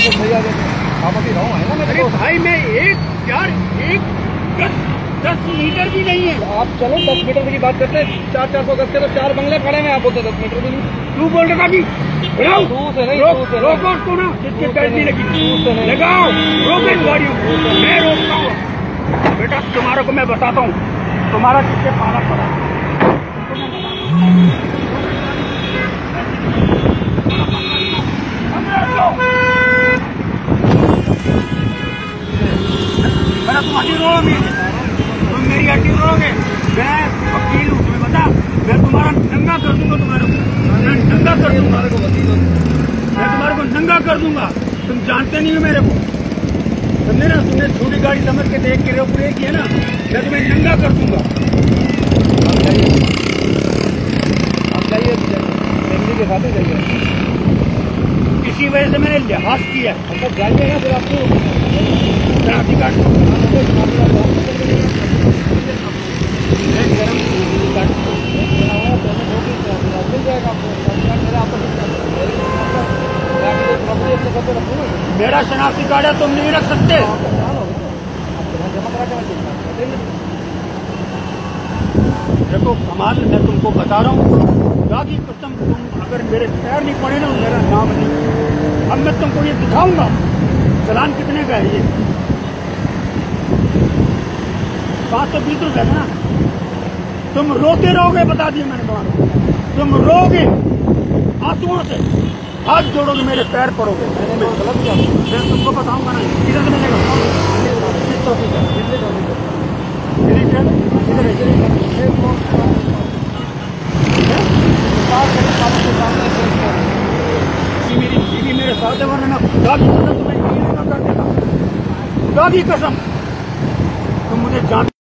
कुछ भैया आप अभी रहो है ना। अरे भाई मैं एक 10 मीटर भी नहीं है। आप चलो 10 मीटर की बात करते हैं। 400 गज के तो 4 बंगले खड़े हैं, आप बोलते 10 मीटर भी नहीं। तू बोल रहा भी रोको उसको ना, जिसके पैर नहीं लगी लगाओ, रोके गाड़ियों को, मैं रोकता हूँ। बेटा तुम्हारे को मैं बताता हूँ तुम्हारा किससे पाला पड़ा। मेरा तुम हड्डी रोगे, तुम मेरी हड्डी रोगे। मैं वकील हूँ, तुम्हें बता, मैं तुम्हारा नंगा कर दूंगा। तुम्हारे को नंगा कर दूंगा, मैं तुम्हारे को नंगा कर दूंगा। तुम जानते नहीं हो मेरे को, समझे ना। तुमने छोटी गाड़ी समझ के देख के रोक रही है ना, मैं तुम्हें नंगा कर दूंगा। आप जाइए फैमिली के साथ ही जाइए। इसी वजह से मैंने लिहाज किया। मतलब जाइए ना, फिर आपको शनाख्ती कार्ड मेरा शनाख्ती कार्ड है, तुम नहीं रख सकते। देखो कमाल, मैं तुमको बता रहा हूँ, खुदा की कसम, तुम अगर मेरे पैर नहीं पड़े ना, मेरा नाम नहीं। अब मैं तुमको ये दिखाऊंगा चालान कितने का है। ये 520 रुपए ना। तुम रोते रहोगे, बता दिया मैंने तुम्हारे, तुम रोगे आंसुओं से, हाथ जोड़ोगे, मेरे पैर पड़ोगे। मैं तुमको बताऊंगा ना किधर से मिलेगा। मेरी बीवी मेरे साथ है, वरना मैं खुदा की कसम तुम्हें कर देगा। खुदा की कसम तुम मुझे जान